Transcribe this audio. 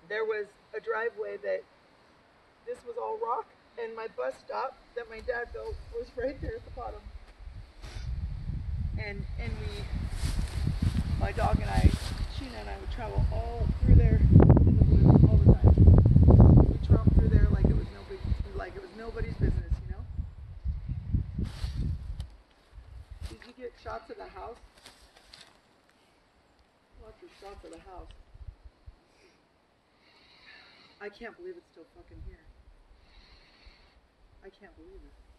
there was a driveway that this was all rock, and my bus stop that my dad built was right there at the bottom. And my dog and I, Sheena and I, would travel all through there in the woods all the time. We drove through there like it was like it was nobody's business, you know. Did you get shots of the house? Lots of shots of the house. I can't believe it's still fucking here. I can't believe it.